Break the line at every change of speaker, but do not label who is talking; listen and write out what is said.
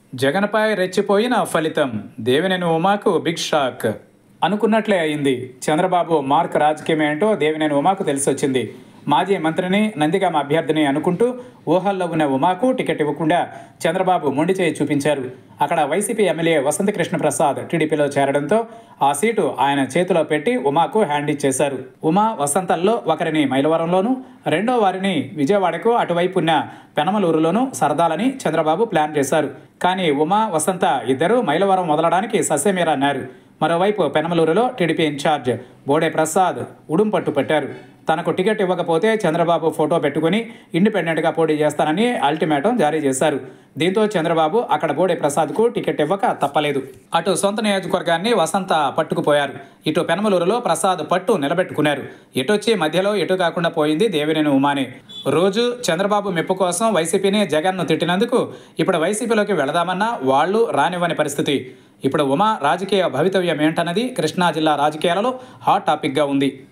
జగన్పై రెచ్చిపోయిన ఫలితం. దేవినేని ఉమాకు బిగ్ షాక్. అనుకున్నట్లే అయింది. చంద్రబాబు మార్క్ రాజకీయం ఏంటో దేవినేని ఉమాకు తెలిసొచ్చింది. మాజీ మంత్రిని, నందిగామ అభ్యర్థిని అనుకుంటూ ఊహల్లో ఉన్న ఉమాకు టికెట్ ఇవ్వకుండా చంద్రబాబు మొండి చేయి చూపించారు. అక్కడ వైసీపీ ఎమ్మెల్యే వసంత కృష్ణప్రసాద్ టీడీపీలో చేరడంతో ఆ సీటు ఆయన చేతిలో పెట్టి ఉమాకు హ్యాండ్ ఇచ్చేశారు. ఉమా వసంతల్లో ఒకరిని మైలవరంలోనూ, రెండో వారిని విజయవాడకు అటువైపు ఉన్న పెనమలూరులోనూ సరదాలని చంద్రబాబు ప్లాన్ చేశారు. కానీ ఉమా, వసంత ఇద్దరూ మైలవరం వదలడానికి ససేమిరా. మరోవైపు పెనమలూరులో టీడీపీ ఇన్ఛార్జ్ బోడే ప్రసాద్ ఉడుం పట్టు పట్టారు. తనకు టికెట్ ఇవ్వకపోతే చంద్రబాబు ఫోటో పెట్టుకుని ఇండిపెండెంట్గా పోటీ చేస్తానని అల్టిమేటం జారీ చేశారు. దీంతో చంద్రబాబు అక్కడ బోడే ప్రసాద్కు టికెట్ ఇవ్వక తప్పలేదు. అటు సొంత నియోజకవర్గాన్ని వసంత పట్టుకుపోయారు. ఇటు పెనమలూరులో ప్రసాద్ పట్టు నిలబెట్టుకున్నారు. ఎటొచ్చి మధ్యలో ఎటు కాకుండా పోయింది దేవినేని ఉమానే. రోజు చంద్రబాబు మెప్పు కోసం వైసీపీని, జగన్ను తిట్టినందుకు ఇప్పుడు వైసీపీలోకి వెళదామన్నా వాళ్ళు రానివ్వని పరిస్థితి. ఇప్పుడు ఉమా రాజకీయ భవితవ్యం ఏంటన్నది కృష్ణా జిల్లా రాజకీయాలలో హాట్ టాపిక్గా ఉంది.